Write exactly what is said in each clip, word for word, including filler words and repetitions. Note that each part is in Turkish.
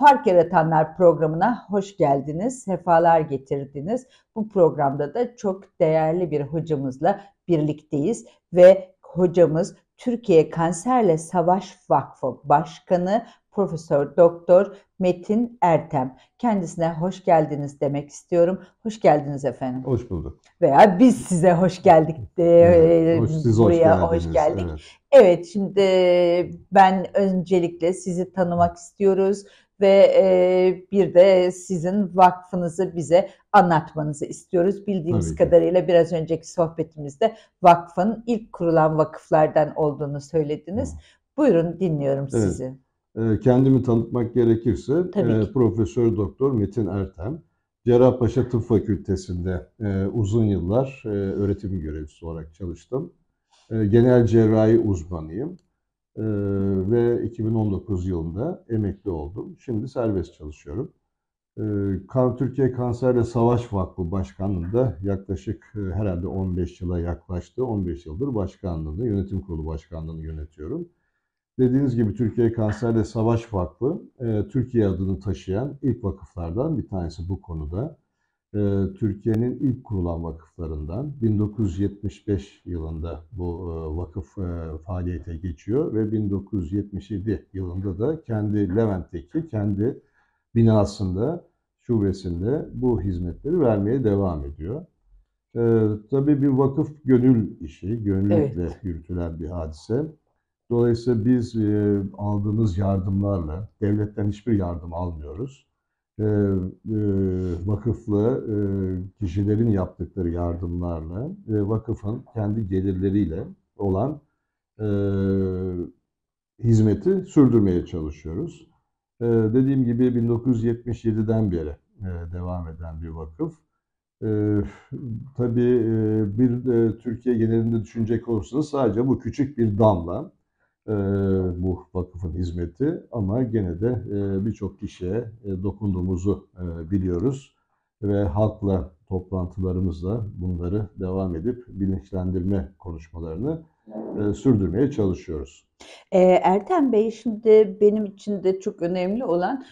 Fark Yaratanlar programına hoş geldiniz, sefalar getirdiniz. Bu programda da çok değerli bir hocamızla birlikteyiz ve hocamız Türkiye Kanserle Savaş Vakfı Başkanı Profesör Doktor Metin Ertem. Kendisine hoş geldiniz demek istiyorum. Hoş geldiniz efendim. Hoş bulduk. Veya biz size hoş geldik. Evet, hoş, siz buraya hoş, hoş geldik. evet. Evet, şimdi ben öncelikle sizi tanımak istiyoruz ve e, bir de sizin vakfınızı bize anlatmanızı istiyoruz. Bildiğimiz Tabii ki. kadarıyla biraz önceki sohbetimizde vakfın ilk kurulan vakıflardan olduğunu söylediniz. Buyurun, dinliyorum Evet. sizi. E, Kendimi tanıtmak gerekirse Tabii e, ki. Profesör Doktor Metin Ertem, Cerrahpaşa Tıp Fakültesi'nde e, uzun yıllar e, öğretim görevlisi olarak çalıştım. E, genel cerrahi uzmanıyım e, ve iki bin on dokuz yılında emekli oldum. Şimdi serbest çalışıyorum. E, Kan Türkiye Kanserle Savaş Vakfı Başkanlığı'nda yaklaşık e, herhalde on beş yıla yaklaştı. on beş yıldır başkanlığını, yönetim kurulu başkanlığını yönetiyorum. Dediğiniz gibi Türkiye Kanserle Savaş Vakfı, e, Türkiye adını taşıyan ilk vakıflardan bir tanesi bu konuda. E, Türkiye'nin ilk kurulan vakıflarından bin dokuz yüz yetmiş beş yılında bu e, vakıf e, faaliyete geçiyor ve bin dokuz yüz yetmiş yedi yılında da kendi Levent'teki kendi binasında, şubesinde bu hizmetleri vermeye devam ediyor. E, tabii bir vakıf gönül işi, gönülle Evet. yürütülen bir hadise. Dolayısıyla biz e, aldığımız yardımlarla, devletten hiçbir yardım almıyoruz. E, e, vakıflı e, kişilerin yaptıkları yardımlarla ve vakıfın kendi gelirleriyle olan e, hizmeti sürdürmeye çalışıyoruz. E, dediğim gibi bin dokuz yüz yetmiş yediden beri e, devam eden bir vakıf. E, tabii e, bir e, Türkiye genelinde düşünecek olursanız sadece bu küçük bir damla e, bu vakıfın hizmeti ama gene de e, birçok kişiye e, dokunduğumuzu e, biliyoruz ve halkla toplantılarımızla bunları devam edip bilinçlendirme konuşmalarını e, sürdürmeye çalışıyoruz. Ee, Ertem Bey, şimdi benim için de çok önemli olan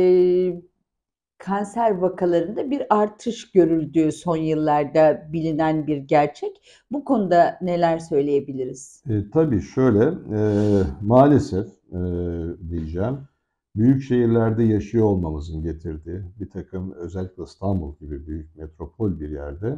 e, kanser vakalarında bir artış görüldüğü son yıllarda bilinen bir gerçek. Bu konuda neler söyleyebiliriz? E, tabii şöyle, e, maalesef e, diyeceğim, büyük şehirlerde yaşıyor olmamızın getirdiği bir takım, özellikle İstanbul gibi büyük metropol bir yerde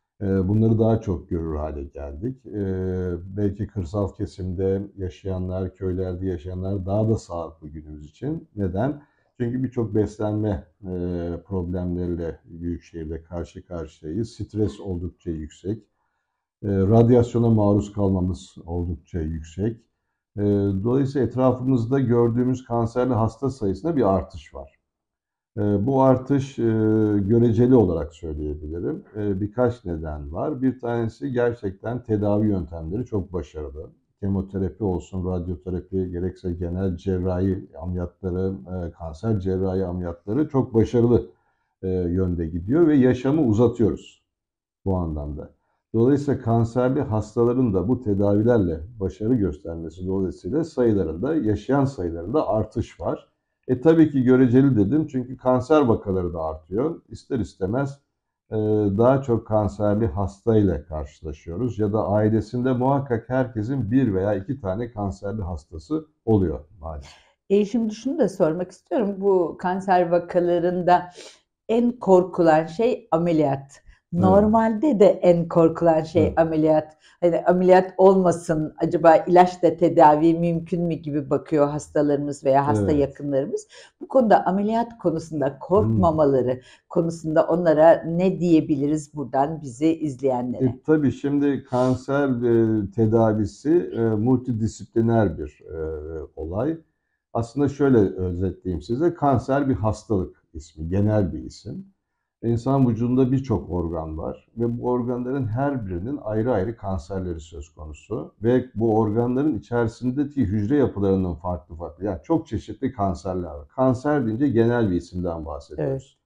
e, bunları daha çok görür hale geldik. E, belki kırsal kesimde yaşayanlar, köylerde yaşayanlar daha da sağlıklı günümüz için. Neden? Çünkü birçok beslenme e, problemleriyle büyük şehirde karşı karşıyayız. Stres oldukça yüksek. E, radyasyona maruz kalmamız oldukça yüksek. E, dolayısıyla etrafımızda gördüğümüz kanserli hasta sayısında bir artış var. E, bu artış e, göreceli olarak söyleyebilirim. E, birkaç neden var. Bir tanesi gerçekten tedavi yöntemleri çok başarılı. Kemoterapi olsun, radyoterapi, gerekse genel cerrahi ameliyatları, e, kanser cerrahi ameliyatları çok başarılı e, yönde gidiyor ve yaşamı uzatıyoruz bu anlamda. Dolayısıyla kanserli hastaların da bu tedavilerle başarı göstermesi dolayısıyla sayılarında, yaşayan sayılarında artış var. E tabii ki göreceli dedim çünkü kanser vakaları da artıyor. İster istemez e, daha çok kanserli hastayla karşılaşıyoruz ya da ailesinde muhakkak herkesin bir veya iki tane kanserli hastası oluyor maalesef. E şimdi şunu da sormak istiyorum. Bu kanser vakalarında en korkulan şey ameliyat. Evet, Normalde de en korkulan şey evet, ameliyat. Hani ameliyat olmasın, acaba ilaçla tedavi mümkün mü gibi bakıyor hastalarımız veya hasta evet. yakınlarımız. Bu konuda ameliyat konusunda Hmm. korkmamaları konusunda onlara ne diyebiliriz buradan bizi izleyenlere? E, tabii şimdi kanser e, tedavisi e, multidisipliner bir e, olay. Aslında şöyle özetleyeyim size, kanser bir hastalık ismi, genel bir isim. İnsan vücudunda birçok organ var ve bu organların her birinin ayrı ayrı kanserleri söz konusu. Ve bu organların içerisindeki hücre yapılarının farklı farklı, yani çok çeşitli kanserler var. Kanser deyince genel bir isimden Evet. bahsediyoruz.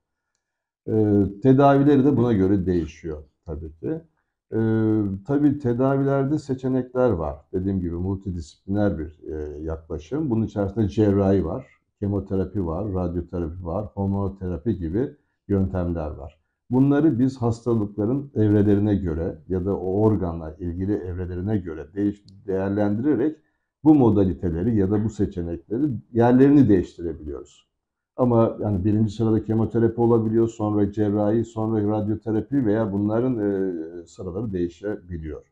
Ee, tedavileri de buna göre değişiyor tabii ki. Ee, tabii tedavilerde seçenekler var. Dediğim gibi multidisipliner bir e, yaklaşım. Bunun içerisinde cerrahi var. kemoterapi var, radyoterapi var, hormonoterapi gibi yöntemler var. Bunları biz hastalıkların evrelerine göre ya da o organla ilgili evrelerine göre değiş, değerlendirerek bu modaliteleri ya da bu seçenekleri yerlerini değiştirebiliyoruz. Ama yani birinci sırada kemoterapi olabiliyor, sonra cerrahi, sonra radyoterapi veya bunların e, sıraları değişebiliyor.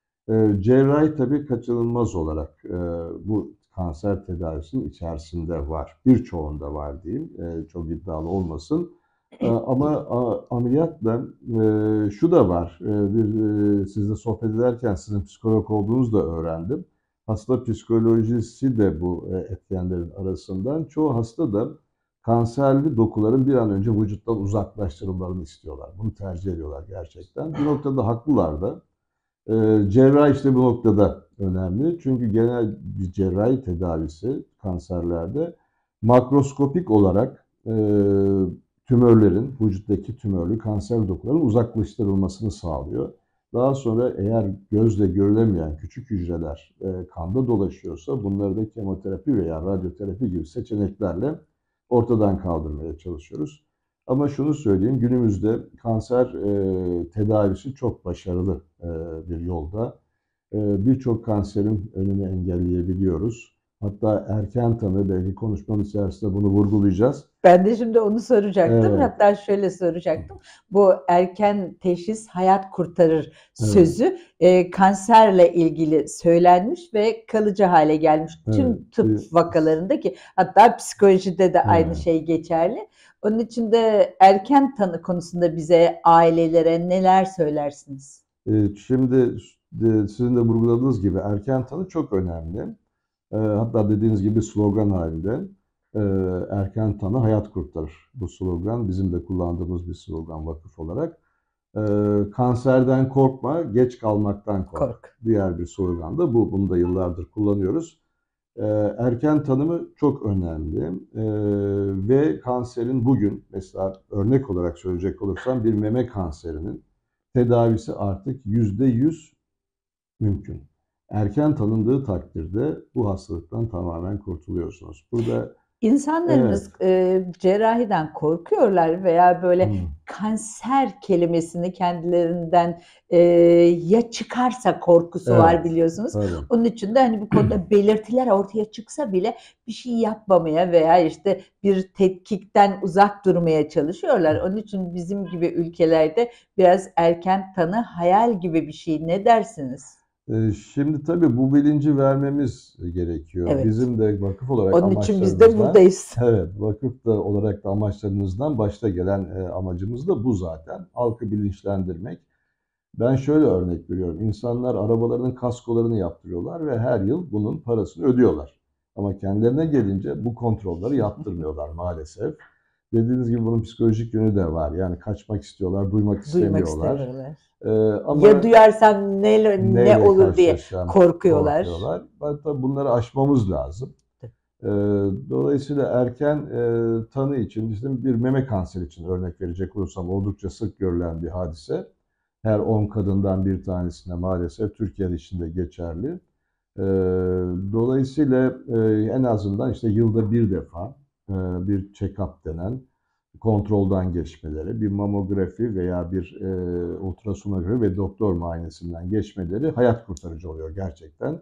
E, cerrahi tabii kaçınılmaz olarak e, bu kanser tedavisinin içerisinde var. Birçoğunda var diyeyim, e, çok iddialı olmasın. E, ama a, ameliyatla e, şu da var, e, bir, e, sizle sohbet ederken sizin psikolog olduğunuzu da öğrendim. Hasta psikolojisi de bu e, etkenlerin arasından. Çoğu hasta da kanserli dokuların bir an önce vücuttan uzaklaştırılmalarını istiyorlar. Bunu tercih ediyorlar gerçekten. Bir noktada haklılar da. Ee, cerrahi işte bu noktada önemli. Çünkü genel bir cerrahi tedavisi kanserlerde makroskopik olarak e, tümörlerin, vücuttaki tümörlü kanser dokuların uzaklaştırılmasını sağlıyor. Daha sonra eğer gözle görülemeyen küçük hücreler e, kanda dolaşıyorsa bunları da kemoterapi veya radyoterapi gibi seçeneklerle ortadan kaldırmaya çalışıyoruz. Ama şunu söyleyeyim, günümüzde kanser e, tedavisi çok başarılı e, bir yolda. E, Birçok kanserin önünü engelleyebiliyoruz. Hatta erken tanı, belki konuşmanın içerisinde bunu vurgulayacağız. Ben de şimdi onu soracaktım. Evet, Hatta şöyle soracaktım. Bu erken teşhis hayat kurtarır evet, sözü e, kanserle ilgili söylenmiş ve kalıcı hale gelmiş. evet, Tüm tıp vakalarında ki hatta psikolojide de aynı evet. şey geçerli. Onun için de erken tanı konusunda bize, ailelere neler söylersiniz? E, Şimdi e, sizin de vurguladığınız gibi erken tanı çok önemli. E, Hatta dediğiniz gibi slogan halinde. Ee, erken tanı hayat kurtarır. Bu slogan bizim de kullandığımız bir slogan vakıf olarak. Ee, kanserden korkma, geç kalmaktan kork. Kork. Diğer bir slogan da bu. Bunu da yıllardır kullanıyoruz. Ee, erken tanımı çok önemli. Ee, ve kanserin bugün mesela örnek olarak söyleyecek olursam bir meme kanserinin tedavisi artık yüzde yüz mümkün. Erken tanındığı takdirde bu hastalıktan tamamen kurtuluyorsunuz. Burada İnsanlarımız evet. e, cerrahiden korkuyorlar veya böyle Hmm. kanser kelimesini kendilerinden e, ya çıkarsa korkusu var Evet. biliyorsunuz. Tabii. Onun için de hani bu konuda belirtiler ortaya çıksa bile bir şey yapmamaya veya işte bir tetkikten uzak durmaya çalışıyorlar. Onun için bizim gibi ülkelerde biraz erken tanı hayal gibi bir şey. Ne dersiniz? Ee, Şimdi tabii bu bilinci vermemiz gerekiyor. Evet. Bizim de vakıf olarak Onun için biz de amaçlarımızdan, buradayız. evet, vakıf da olarak da amaçlarımızdan başta gelen e, amacımız da bu zaten. Halkı bilinçlendirmek. Ben şöyle örnek veriyorum. İnsanlar arabalarının kaskolarını yaptırıyorlar ve her yıl bunun parasını ödüyorlar. Ama kendilerine gelince bu kontrolleri yaptırmıyorlar maalesef. Dediğiniz gibi bunun psikolojik yönü de var. Yani kaçmak istiyorlar, duymak Duymak istemiyorlar. istemiyorlar. Ee, ama Ya duyarsam ne, ne neyle olur diye karşılaşacağım korkuyorlar. korkuyorlar. Hatta bunları aşmamız lazım. Ee, Dolayısıyla erken e, tanı için, işte bir meme kanseri için örnek verecek olursam oldukça sık görülen bir hadise. Her on kadından bir tanesine maalesef Türkiye içinde geçerli. Ee, Dolayısıyla e, en azından işte yılda bir defa e, bir check-up denen kontroldan geçmeleri, bir mamografi veya bir e, ultrasonografi ve doktor muayenesinden geçmeleri hayat kurtarıcı oluyor gerçekten.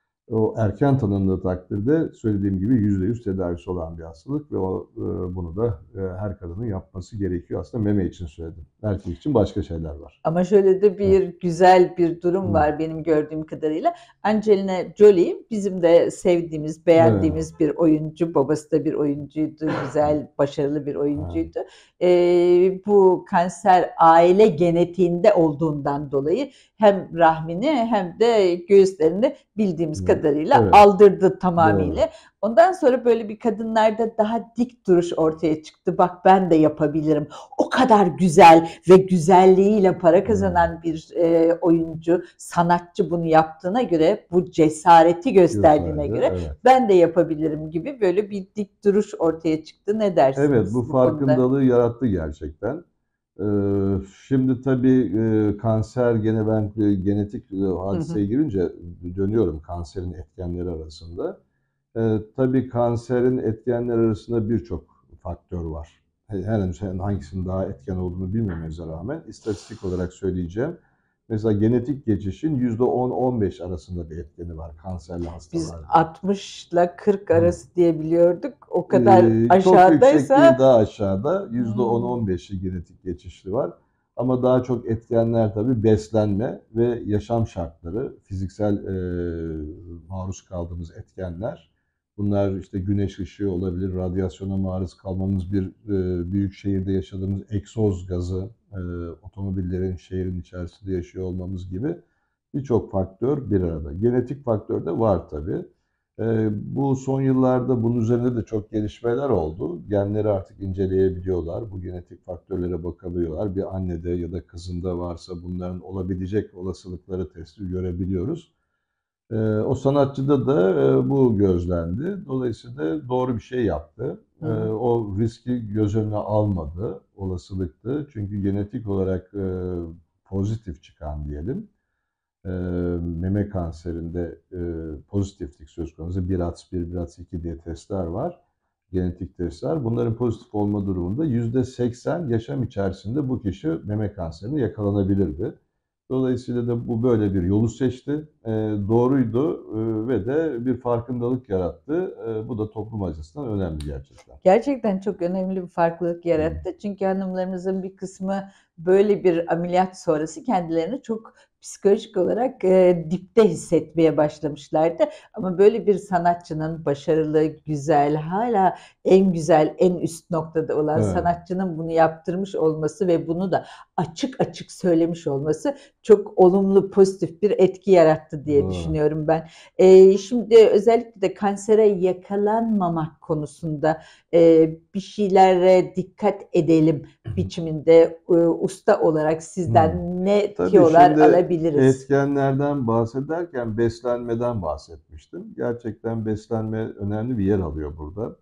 O erken tanındığı takdirde söylediğim gibi yüzde yüz tedavisi olan bir hastalık ve o, e, bunu da e, her kadının yapması gerekiyor. Aslında meme için söyledim. Erkek için başka şeyler var. Ama şöyle de bir Evet. güzel bir durum Hı. var benim gördüğüm kadarıyla. Angelina Jolie bizim de sevdiğimiz, beğendiğimiz Evet. bir oyuncu. Babası da bir oyuncuydu, güzel, başarılı bir oyuncuydu. Evet. Ee, bu kanser aile genetiğinde olduğundan dolayı hem rahmini hem de göğüslerini bildiğimiz Evet. kadarıyla Evet. aldırdı tamamıyla. Doğru. Ondan sonra böyle bir kadınlarda daha dik duruş ortaya çıktı. Bak ben de yapabilirim. O kadar güzel ve güzelliğiyle para kazanan bir e, oyuncu, sanatçı bunu yaptığına göre, bu cesareti gösterdiğine Gösterdi. göre Evet. ben de yapabilirim gibi böyle bir dik duruş ortaya çıktı. Ne dersiniz Evet, bu bu konuda? farkındalığı yarattı gerçekten. Ee, Şimdi tabii e, kanser gene ben e, genetik e, Hı hı. hadiseye girince dönüyorum kanserin etkenleri arasında. E, tabii kanserin etkenler arasında birçok faktör var. Henüz hangisinin daha etken olduğunu bilmememize rağmen istatistik olarak söyleyeceğim. Mesela genetik geçişin yüzde on on beş arasında bir etkeni var kanserli Biz hastalarda. altmış ile kırk Hı. arası diye biliyorduk. O kadar Ee, çok yüksek değil, aşağıdaysa daha aşağıda. yüzde on hmm, on beşi genetik geçişli var. Ama daha çok etkenler tabii beslenme ve yaşam şartları, fiziksel e, maruz kaldığımız etkenler. Bunlar işte güneş ışığı olabilir, radyasyona maruz kalmamız, bir e, büyük şehirde yaşadığımız egzoz gazı, e, otomobillerin şehrin içerisinde yaşıyor olmamız gibi birçok faktör bir arada. Genetik faktör de var tabii. E, bu son yıllarda bunun üzerinde de çok gelişmeler oldu. Genleri artık inceleyebiliyorlar. Bu genetik faktörlere bakabiliyorlar. Bir annede ya da kızında varsa bunların olabilecek olasılıkları testi görebiliyoruz. E, o sanatçıda da e, bu gözlendi. Dolayısıyla doğru bir şey yaptı. E, hı. o riski göz önüne almadı, olasılıktı. Çünkü genetik olarak e, pozitif çıkan diyelim. E, meme kanserinde e, pozitiflik söz konusu. BIRATS bir, BIRATS iki diye testler var. Genetik testler. Bunların pozitif olma durumunda yüzde seksen yaşam içerisinde bu kişi meme kanserine yakalanabilirdi. Dolayısıyla da bu böyle bir yolu seçti. E, doğruydu e, ve de bir farkındalık yarattı. E, bu da toplum açısından önemli gerçekten. Gerçekten çok önemli bir farklılık yarattı. Çünkü hanımlarımızın bir kısmı böyle bir ameliyat sonrası kendilerini çok psikolojik olarak e, dipte hissetmeye başlamışlardı. Ama böyle bir sanatçının başarılı, güzel, hala en güzel, en üst noktada olan Evet. sanatçının bunu yaptırmış olması ve bunu da açık açık söylemiş olması çok olumlu, pozitif bir etki yarattı diye Doğru. düşünüyorum ben. E, şimdi özellikle de kansere yakalanmamak konusunda e, bir şeylere dikkat edelim biçiminde e, usta olarak sizden Hmm. ne Tabii tiyolar şimdi alabiliriz? etkenlerden bahsederken beslenmeden bahsetmiştim. Gerçekten beslenme önemli bir yer alıyor burada.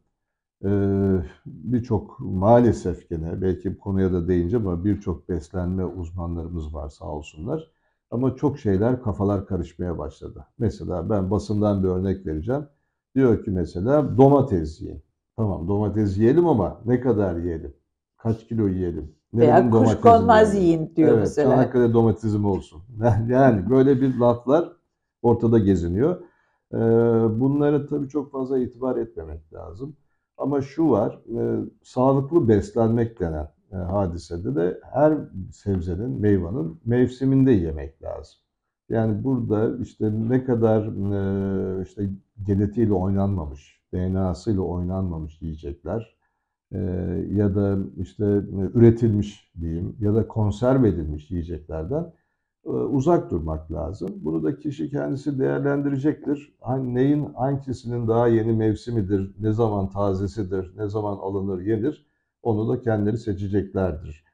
Ee, birçok maalesef gene belki bu konuya da değineceğim ama birçok beslenme uzmanlarımız var sağ olsunlar. Ama çok şeyler kafalar karışmaya başladı. Mesela ben basından bir örnek vereceğim. Diyor ki mesela domates yiyin. Tamam domates yiyelim ama ne kadar yiyelim? Kaç kilo yiyelim? Veya Nerenin domatesini kuşkonmaz yiyelim? yiyin diyor Evet, mesela. Çanakkale domatesi mi olsun? Yani böyle bir laflar ortada geziniyor. Ee, bunlara tabii çok fazla itibar etmemek lazım. Ama şu var, e, sağlıklı beslenmek denen e, hadisede de her sebzenin, meyvanın mevsiminde yemek lazım. Yani burada işte ne kadar e, işte genetiğiyle oynanmamış, D N A'sıyla oynanmamış yiyecekler e, ya da işte e, üretilmiş diyeyim ya da konserve edilmiş yiyeceklerden e, uzak durmak lazım. Bunu da kişi kendisi değerlendirecektir. Hani neyin hangisinin daha yeni mevsimidir, ne zaman tazesidir, ne zaman alınır, yenir, onu da kendileri seçeceklerdir.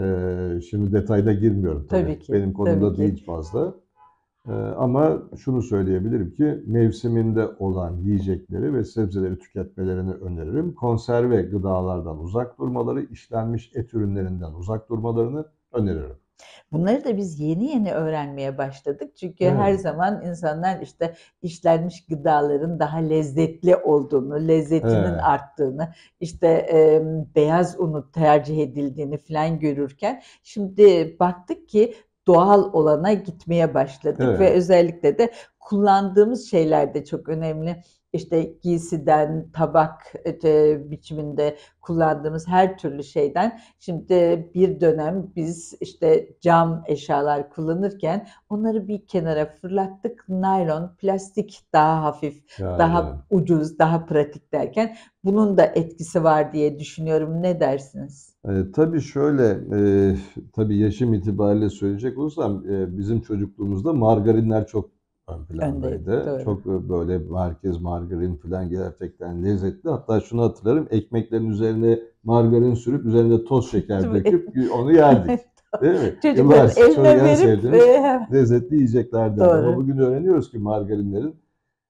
E, şimdi detayda girmiyorum tabii. Tabii ki, Benim tabii konumda ki. değil fazla. Ee, ama şunu söyleyebilirim ki mevsiminde olan yiyecekleri ve sebzeleri tüketmelerini öneririm. Konserve gıdalardan uzak durmaları, işlenmiş et ürünlerinden uzak durmalarını öneririm. Bunları da biz yeni yeni öğrenmeye başladık. Çünkü her Evet, zaman insanlar işte işlenmiş gıdaların daha lezzetli olduğunu, lezzetinin evet, arttığını, işte e, beyaz unu tercih edildiğini falan görürken şimdi baktık ki doğal olana gitmeye başladık ve evet. özellikle de kullandığımız şeyler de çok önemli. İşte giysiden, tabak e, biçiminde kullandığımız her türlü şeyden. Şimdi bir dönem biz işte cam eşyalar kullanırken onları bir kenara fırlattık. Naylon, plastik daha hafif, daha Yani ucuz, daha pratik derken bunun da etkisi var diye düşünüyorum. Ne dersiniz? e, tabii şöyle, e, tabii yaşım itibariyle söyleyecek olursam e, bizim çocukluğumuzda margarinler çok ön Öndeydi, plandaydı. doğru. Çok e, böyle merkez margarin falan gerçekten lezzetli. Hatta şunu hatırlarım, ekmeklerin üzerine margarin sürüp üzerine toz şeker döküp onu yerdik. Değil mi? Çocukların Yıllarca çok eline en verip sevdiğimiz e, lezzetli yiyeceklerden. Ama doğru. bugün öğreniyoruz ki margarinlerin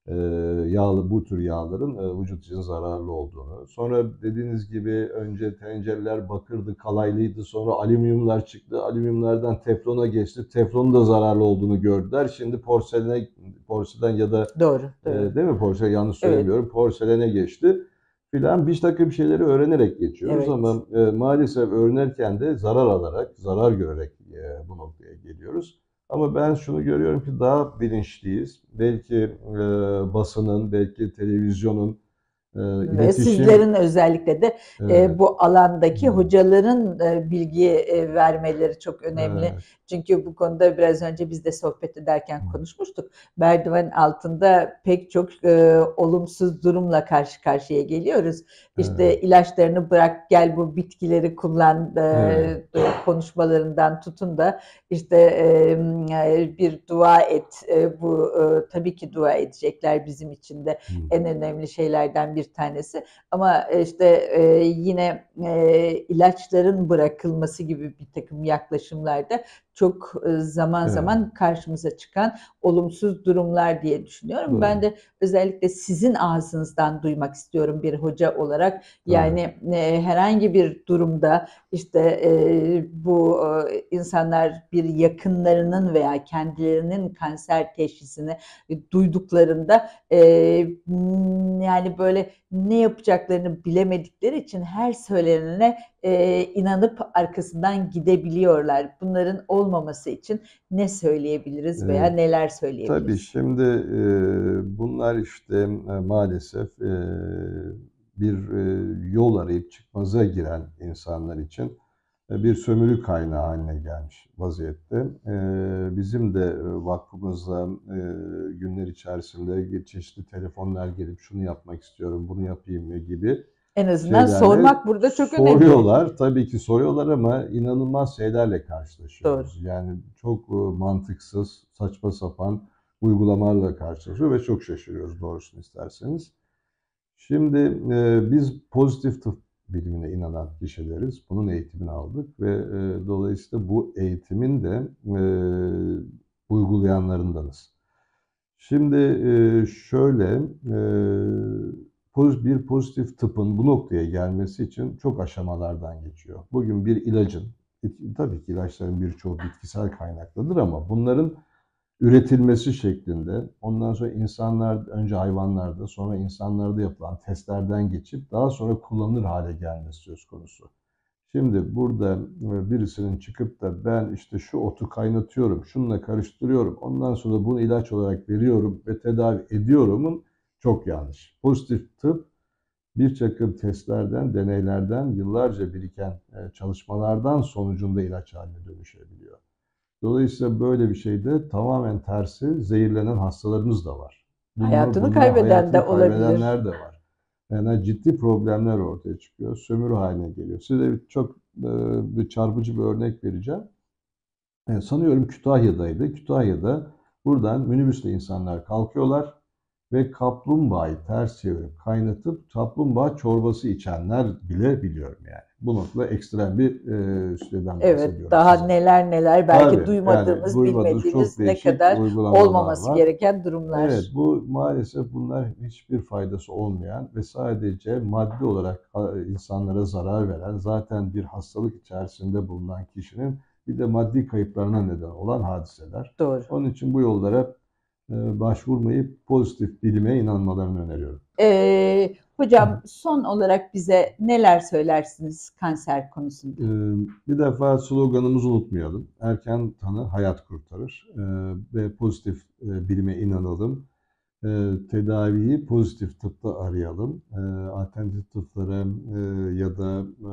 e, yağlı bu tür yağların e, vücut için zararlı olduğunu. Sonra dediğiniz gibi önce tencereler bakırdı, kalaylıydı. Sonra alüminyumlar çıktı. Alüminyumlardan teflona geçti. Teflonun da zararlı olduğunu gördüler. Şimdi porselene, porselen ya da Doğru, e, doğru. değil mi porselen yanlış Evet. söylemiyorum. Porselene geçti filan bir takım şeyleri öğrenerek geçiyoruz Evet. ama e, maalesef öğrenirken de zarar alarak, zarar görerek e, bu noktaya geliyoruz. Ama ben şunu görüyorum ki daha bilinçliyiz. Belki e, basının, belki televizyonun, e, Ve iletişim... sizlerin özellikle de Evet. e, bu alandaki Evet. hocaların e, bilgi e, vermeleri çok önemli. Evet. Çünkü bu konuda biraz önce biz de sohbet ederken konuşmuştuk. Merdiven altında pek çok e, olumsuz durumla karşı karşıya geliyoruz. İşte Evet. ilaçlarını bırak gel bu bitkileri kullan e, Evet. konuşmalarından tutun da işte e, bir dua et. E, bu e, tabii ki dua edecekler bizim için de Hı. en önemli şeylerden bir tanesi. Ama işte e, yine e, ilaçların bırakılması gibi bir takım yaklaşımlarda çok e, zaman Evet. zaman karşımıza çıkan olumsuz durumlar diye düşünüyorum. Doğru. Ben de özellikle sizin ağzınızdan duymak istiyorum bir hoca olarak. Yani e, herhangi bir durumda işte e, bu e, insanlar bir yakınlarının veya kendilerinin kanser teşhisini e, duyduklarında e, yani böyle ne yapacaklarını bilemedikleri için her söylenene e, inanıp arkasından gidebiliyorlar. Bunların olmaması için ne söyleyebiliriz veya Evet. neler söyleyebiliriz? Tabii şimdi e, bunlar işte e, maalesef e, bir e, yol arayıp çıkmaza giren insanlar için e, bir sömürü kaynağı haline gelmiş vaziyette. E, bizim de e, vakfımızda e, günler içerisinde çeşitli telefonlar gelip şunu yapmak istiyorum, bunu yapayım mı gibi En azından şeylerle sormak burada çok önemli. soruyorlar. Tabii ki soruyorlar ama inanılmaz şeylerle karşılaşıyoruz. Doğru. Yani çok e, mantıksız, saçma sapan uygulamalarla karşılaşıyoruz ve çok şaşırıyoruz doğrusunu isterseniz. Şimdi e, biz pozitif tıp bilimine inanan kişileriz. Bunun eğitimini aldık ve e, dolayısıyla bu eğitimin de e, uygulayanlarındanız. Şimdi e, şöyle e, bir pozitif tıpın bu noktaya gelmesi için çok aşamalardan geçiyor. Bugün bir ilacın, tabii ki ilaçların birçoğu bitkisel kaynaklıdır ama bunların üretilmesi şeklinde, ondan sonra insanlar, önce hayvanlarda, sonra insanlarda yapılan testlerden geçip daha sonra kullanılır hale gelmesi söz konusu. Şimdi burada birisinin çıkıp da ben işte şu otu kaynatıyorum, şununla karıştırıyorum, ondan sonra bunu ilaç olarak veriyorum ve tedavi ediyorumun çok yanlış. Pozitif tıp bir takım testlerden, deneylerden, yıllarca biriken çalışmalardan sonucunda ilaç haline dönüşebiliyor. Dolayısıyla böyle bir şeyde tamamen tersi zehirlenen hastalarımız da var. Bunlar, hayatını bunlar, kaybeden hayatını de olabilir. Kaybedenler de var. Yani ciddi problemler ortaya çıkıyor. Sömürü haline geliyor. Size çok e, bir çarpıcı bir örnek vereceğim. Yani sanıyorum Kütahya'daydı. Kütahya'da buradan minibüsle insanlar kalkıyorlar ve kaplumbağayı ters çevirip kaynatıp kaplumbağa çorbası içenler bile biliyorum yani. Bu noktada ekstrem bir e, süreden bahsediyorum. Evet, daha size. neler neler belki Tabii, duymadığımız, yani duymadığımız bilmediğimiz çok ne değişik kadar uygulamalar olmaması var. gereken durumlar. Evet, bu maalesef bunlar hiçbir faydası olmayan ve sadece maddi olarak insanlara zarar veren, zaten bir hastalık içerisinde bulunan kişinin bir de maddi kayıplarına neden olan hadiseler. Doğru. Onun için bu yollara başvurmayıp pozitif bilime inanmalarını öneriyorum. Ee, hocam son olarak bize neler söylersiniz kanser konusunda? Ee, bir defa sloganımızı unutmayalım. Erken tanı hayat kurtarır ee, ve pozitif e, bilime inanalım. Ee, tedaviyi pozitif tıpta arayalım. Ee, alternatif tıplara e, ya da e,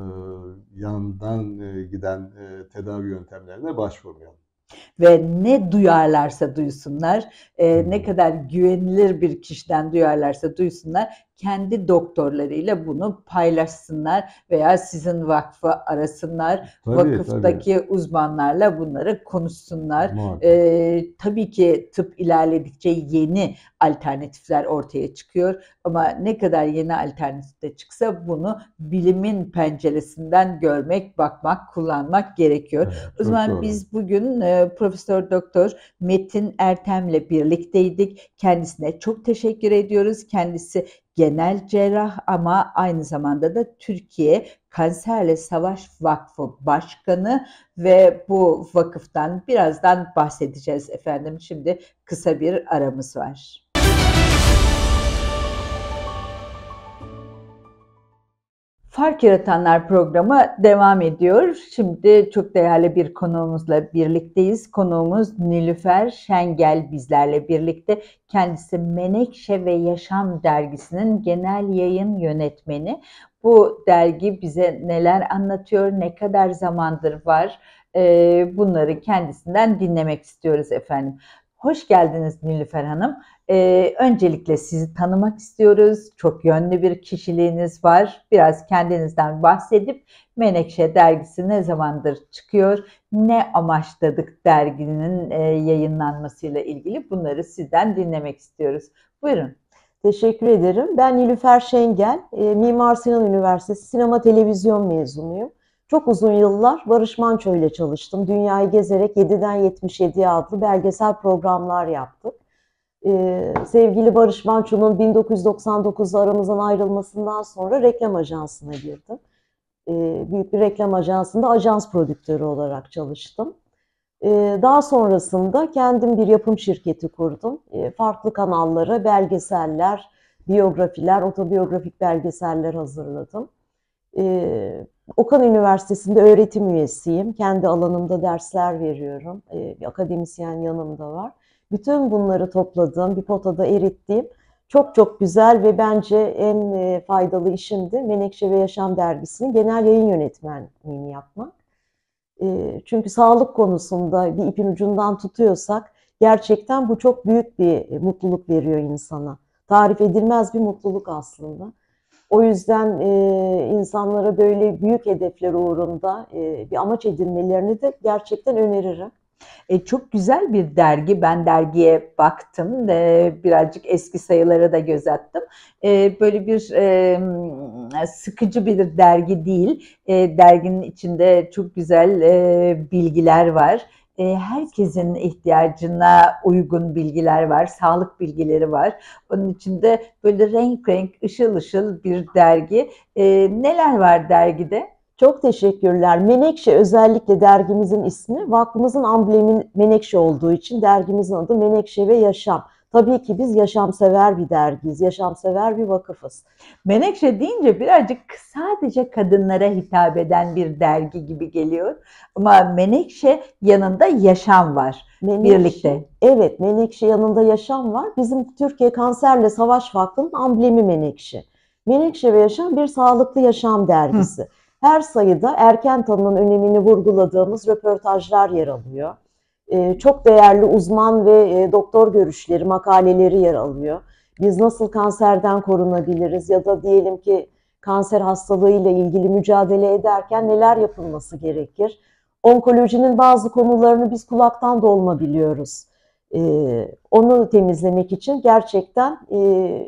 yandan e, giden e, tedavi yöntemlerine başvurmayalım. Ve ne duyarlarsa duysunlar, e, ne kadar güvenilir bir kişiden duyarlarsa duysunlar, kendi doktorlarıyla bunu paylaşsınlar veya sizin vakfı arasınlar, Tabii, vakıftaki tabii. uzmanlarla bunları konuşsunlar. Muhakkak. Ee, tabii ki tıp ilerledikçe yeni alternatifler ortaya çıkıyor ama ne kadar yeni alternatif de çıksa bunu bilimin penceresinden görmek, bakmak, kullanmak gerekiyor. Evet, O çok zaman doğru. biz bugün e, Profesör Doktor Metin Ertem'le birlikteydik. Kendisine çok teşekkür ediyoruz. Kendisi genel cerrah ama aynı zamanda da Türkiye Kanserle Savaş Vakfı Başkanı ve bu vakıftan birazdan bahsedeceğiz efendim. Şimdi kısa bir aramız var. Fark Yaratanlar programı devam ediyor. Şimdi çok değerli bir konuğumuzla birlikteyiz. Konuğumuz Nilüfer Şengel bizlerle birlikte. Kendisi Menekşe ve Yaşam dergisinin genel yayın yönetmeni. Bu dergi bize neler anlatıyor, ne kadar zamandır var? Bunları kendisinden dinlemek istiyoruz efendim. Hoş geldiniz Nilüfer Hanım. Ee, öncelikle sizi tanımak istiyoruz. Çok yönlü bir kişiliğiniz var. Biraz kendinizden bahsedip Menekşe dergisi ne zamandır çıkıyor, ne amaçladık derginin e, yayınlanmasıyla ilgili bunları sizden dinlemek istiyoruz. Buyurun. Teşekkür ederim. Ben Nilüfer Şengel, e, Mimar Sinan Üniversitesi Sinema Televizyon mezunuyum. Çok uzun yıllar Barış Manço ile çalıştım. Dünyayı gezerek yediden yetmiş yediye adlı belgesel programlar yaptık. Ee, sevgili Barış Manço'nun bin dokuz yüz doksan dokuzda aramızdan ayrılmasından sonra reklam ajansına girdim. Ee, büyük bir reklam ajansında ajans prodüktörü olarak çalıştım. Ee, daha sonrasında kendim bir yapım şirketi kurdum. Ee, farklı kanallara belgeseller, biyografiler, otobiyografik belgeseller hazırladım. Ee, Okan Üniversitesi'nde öğretim üyesiyim. Kendi alanımda dersler veriyorum. Ee, bir akademisyen yanımda var. Bütün bunları topladığım, bir potada erittiğim çok çok güzel ve bence en faydalı işimdi Menekşe ve Yaşam dergisinin genel yayın yönetmenliğini yapmak. Çünkü sağlık konusunda bir ipin ucundan tutuyorsak gerçekten bu çok büyük bir mutluluk veriyor insana. Tarif edilmez bir mutluluk aslında. O yüzden e, insanlara böyle büyük hedefler uğrunda e, bir amaç edinmelerini de gerçekten öneririm. E, çok güzel bir dergi. Ben dergiye baktım. E, birazcık eski sayılara da göz attım. E, böyle bir e, sıkıcı bir dergi değil. E, derginin içinde çok güzel e, bilgiler var. E, herkesin ihtiyacına uygun bilgiler var. Sağlık bilgileri var. Onun içinde böyle renk renk, ışıl ışıl bir dergi. E, neler var dergide? Çok teşekkürler. Menekşe özellikle dergimizin ismi. Vakfımızın amblemi Menekşe olduğu için dergimizin adı Menekşe ve Yaşam. Tabii ki biz yaşamsever bir dergiyiz, yaşamsever bir vakıfız. Menekşe deyince birazcık sadece kadınlara hitap eden bir dergi gibi geliyor. Ama Menekşe yanında yaşam var Menekşe, birlikte. Evet, Menekşe yanında yaşam var. Bizim Türkiye Kanserle Savaş Vakfı'nın amblemi Menekşe. Menekşe ve Yaşam bir sağlıklı yaşam dergisi. Hı. Her sayıda erken tanının önemini vurguladığımız röportajlar yer alıyor. Ee, çok değerli uzman ve e, doktor görüşleri, makaleleri yer alıyor. Biz nasıl kanserden korunabiliriz ya da diyelim ki kanser hastalığıyla ilgili mücadele ederken neler yapılması gerekir? Onkolojinin bazı konularını biz kulaktan dolma biliyoruz. Ee, onu temizlemek için gerçekten e,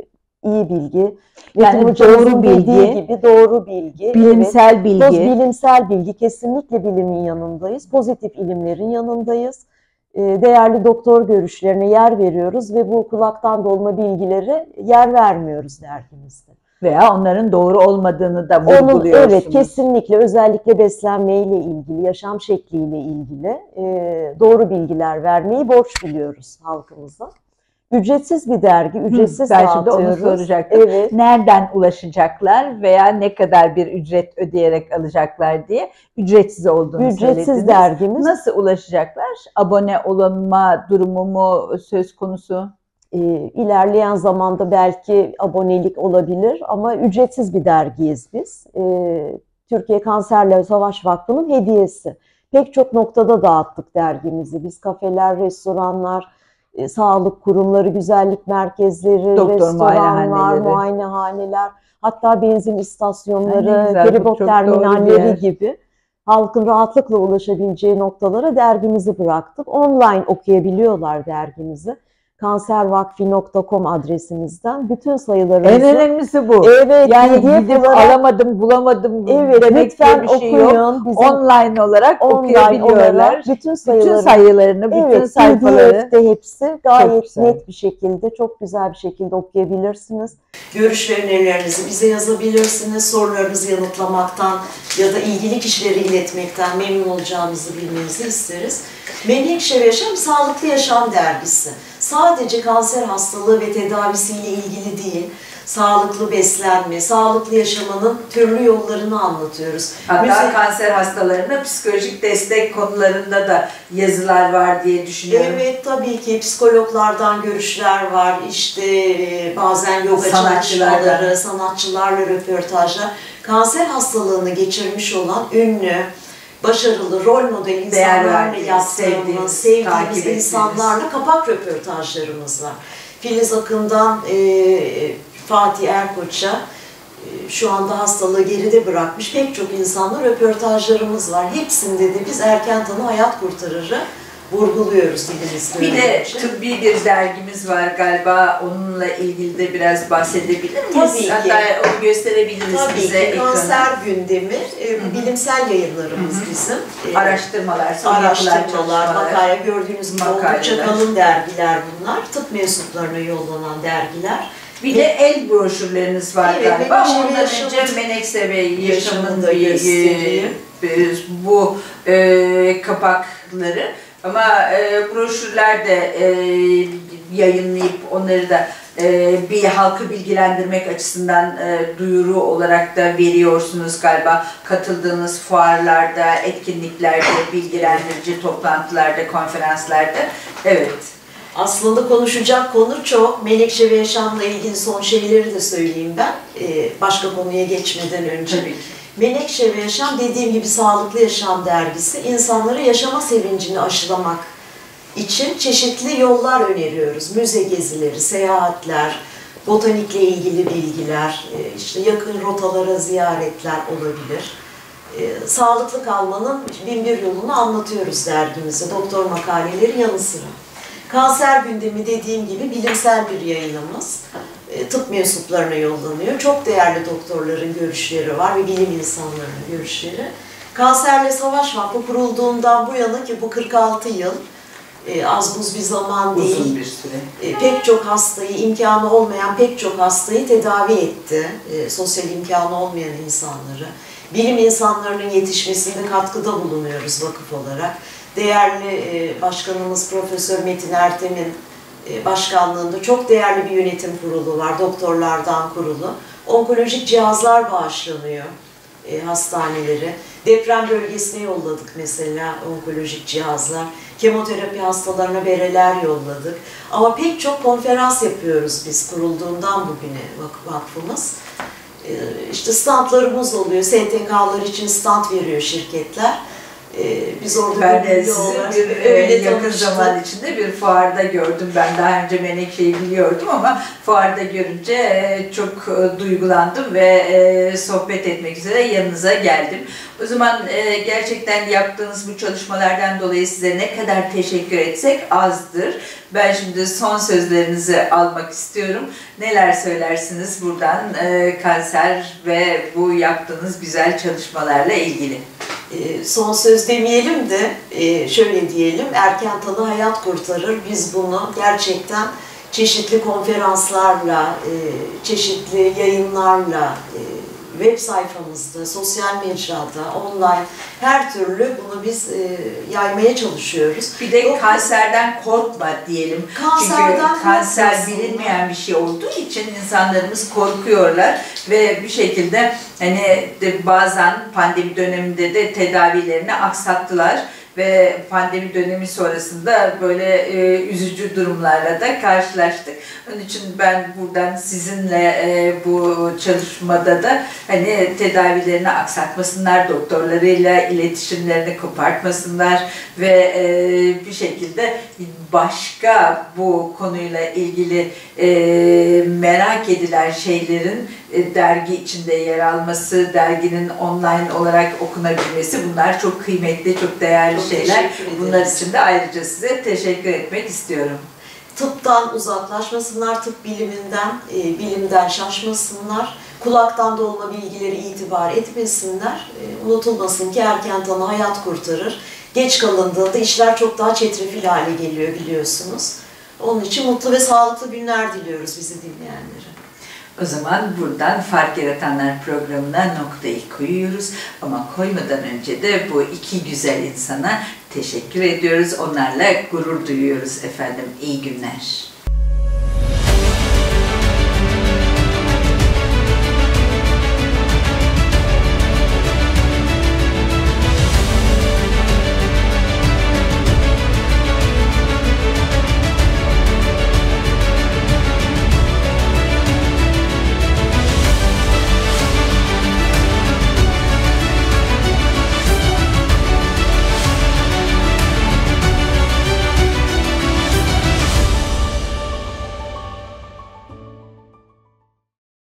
iyi bilgi, yani doğru bilgi, gibi doğru bilgi, bilimsel evet, bilgi, Poz, bilimsel bilgi, kesinlikle bilimin yanındayız, pozitif ilimlerin yanındayız. Değerli doktor görüşlerine yer veriyoruz ve bu kulaktan dolma bilgilere yer vermiyoruz dergimizde. Veya onların doğru olmadığını da vurguluyorsunuz. Onun, evet, kesinlikle özellikle beslenmeyle ilgili, yaşam şekliyle ilgili doğru bilgiler vermeyi borç biliyoruz halkımıza. Ücretsiz bir dergi, ücretsiz Hı, ben dağıtıyoruz. şimdi onu soracaktım. Evet. Nereden ulaşacaklar veya ne kadar bir ücret ödeyerek alacaklar diye ücretsiz olduğunu ücretsiz söylediniz. Ücretsiz dergimiz. Nasıl ulaşacaklar? Abone olunma durumu mu söz konusu? Ee, ilerleyen zamanda belki abonelik olabilir ama ücretsiz bir dergiyiz biz. Ee, Türkiye Kanserle Savaş Vakfı'nın hediyesi. Pek çok noktada dağıttık dergimizi. Biz kafeler, restoranlar, e, sağlık kurumları, güzellik merkezleri, Doktor restoranlar, muayenehaneleri. muayenehaneler, hatta benzin istasyonları, Ay, ne güzel, bu feribot çok doğru bir terminalleri yer. gibi halkın rahatlıkla ulaşabileceği noktalara dergimizi bıraktık. Online okuyabiliyorlar dergimizi. kanservakfi nokta com adresimizden bütün sayılarımızı. En önemlisi bu. Evet, Yani P D F gidip olarak, alamadım, bulamadım evet, demek lütfen diye bir şey okuyun. yok. Bizim Online olarak online okuyabiliyorlar. olarak bütün sayıları, Bütün sayılarını, bütün evet, sayfaları. P D F'de hepsi gayet güzel. net bir şekilde, çok güzel bir şekilde okuyabilirsiniz. Görüş ve önerilerinizi bize yazabilirsiniz. Sorularınızı yanıtlamaktan ya da ilgili kişilere iletmekten memnun olacağımızı bilmenizi isteriz. Menekşe ve Yaşam Sağlıklı Yaşam dergisi. Sadece kanser hastalığı ve tedavisiyle ilgili değil, sağlıklı beslenme, sağlıklı yaşamanın türlü yollarını anlatıyoruz. Hatta Müze- kanser hastalarına psikolojik destek konularında da yazılar var diye düşünüyorum. Evet, tabii ki psikologlardan görüşler var, işte e, bazen yoga Sanatçılardan. çalışmaları, sanatçılarla röportajlar. Kanser hastalığını geçirmiş olan ünlü, başarılı, rol model Değer insanlarla verdiğiniz, yaptığımız, sevdiğiniz, sevdiğimiz, takip ettiğiniz. insanlarla kapak röportajlarımız var. Filiz Akın'dan e, Fatih Erkoç'a, e, şu anda hastalığı geride bırakmış pek çok insanla röportajlarımız var. Hepsinde de biz erken tanı hayat kurtarırı vurguluyoruz dilimiz. Bir de tıbbi bir dergimiz var galiba. Onunla ilgili de biraz bahsedebilir miyiz? Tabii ki. Hatta onu gösterebiliriz Tabii bize ki ekrana. kanser gündemi, e, bilimsel yayınlarımız Hı hı. bizim. E, Araştırmalar, son yapılan Araştırmalar, çalışmalar. makale, gördüğünüz gibi oldukça makaleler. kalın dergiler bunlar. Tıp mensuplarına yollanan dergiler. Bir de el broşürleriniz var Evet, galiba. Menekşe ve Ondan Yaşam'ın- önce Menekşe ve Yaşam'ın Yaşam'ın da bir, göstereyim. e, bu e, kapakları. Ama e, broşürler de e, yayınlayıp onları da e, bir halkı bilgilendirmek açısından e, duyuru olarak da veriyorsunuz galiba. Katıldığınız fuarlarda, etkinliklerde, bilgilendirici toplantılarda, konferanslarda. Evet. Aslında konuşacak konu çok. Menekşe ve Yaşam'la ilgili son şeyleri de söyleyeyim ben. Ee, başka konuya geçmeden önce. Tabii ki. Menekşe ve Yaşam dediğim gibi Sağlıklı Yaşam dergisi insanlara yaşama sevincini aşılamak için çeşitli yollar öneriyoruz. Müze gezileri, seyahatler, botanikle ilgili bilgiler, e, işte yakın rotalara ziyaretler olabilir. E, sağlıklı kalmanın bin bir yolunu anlatıyoruz dergimizde, doktor makaleleri yanı sıra. Kanser gündemi dediğim gibi bilimsel bir yayınımız. E, tıp mensuplarına yollanıyor. Çok değerli doktorların görüşleri var ve bilim insanlarının görüşleri. Kanserle Savaş Vakfı kurulduğundan bu yana, ki bu kırk altı yıl, e, az buz bir zaman değil. Uzun bir süre. E, pek çok hastayı, imkanı olmayan pek çok hastayı tedavi etti. E, sosyal imkanı olmayan insanları. Bilim insanlarının yetişmesinde katkıda bulunuyoruz vakıf olarak. Değerli e, başkanımız Profesör Metin Ertem'in e, başkanlığında çok değerli bir yönetim kurulu var, doktorlardan kurulu. Onkolojik cihazlar bağışlanıyor e, hastaneleri. Deprem bölgesine yolladık mesela onkolojik cihazlar. Kemoterapi hastalarına bereler yolladık. Ama pek çok konferans yapıyoruz biz kurulduğundan bugüne vak- vakfımız. E, işte standlarımız oluyor. S T K'lar için stand veriyor şirketler. Ee, biz orada Ben de gönüllü sizi olarak bir e, öyle yakın tanıştık. zaman içinde bir fuarda gördüm. Ben daha önce Menekşe'yi biliyordum ama fuarda görünce e, çok e, duygulandım ve e, sohbet etmek üzere yanınıza geldim. O zaman e, gerçekten yaptığınız bu çalışmalardan dolayı size ne kadar teşekkür etsek azdır. Ben şimdi son sözlerinizi almak istiyorum. Neler söylersiniz buradan e, kanser ve bu yaptığınız güzel çalışmalarla ilgili? E, son söz demeyelim de e, şöyle diyelim, erken tanı hayat kurtarır. Biz bunu gerçekten çeşitli konferanslarla, e, çeşitli yayınlarla, e, web sayfamızda, sosyal mecrada, online her türlü bunu biz e, yaymaya çalışıyoruz. Bir de Yok, kanserden korkma diyelim. Kanserden Çünkü kanser korkmasınlar. bilinmeyen bir şey olduğu için insanlarımız korkuyorlar ve bir şekilde hani de bazen pandemi döneminde de tedavilerini aksattılar ve pandemi dönemi sonrasında böyle e, üzücü durumlarla da karşılaştık. Onun için ben buradan sizinle e, bu çalışmada da hani tedavilerini aksatmasınlar, doktorlarıyla iletişimlerini kopartmasınlar ve e, bir şekilde başka bu konuyla ilgili e, merak edilen şeylerin e, dergi içinde yer alması, derginin online olarak okunabilmesi, bunlar çok kıymetli, çok değerli çok şeyler. Bunlar için de ayrıca size teşekkür etmek istiyorum. Tıptan uzaklaşmasınlar, tıp biliminden, e, bilimden şaşmasınlar, kulaktan dolma bilgileri itibar etmesinler. E, unutulmasın ki erken tanı hayat kurtarır. Geç kalındığında işler çok daha çetrefil hale geliyor biliyorsunuz. Onun için mutlu ve sağlıklı günler diliyoruz bizi dinleyenlere. O zaman buradan Fark Yaratanlar programına noktayı koyuyoruz. Ama koymadan önce de bu iki güzel insana teşekkür ediyoruz. Onlarla gurur duyuyoruz efendim. İyi günler.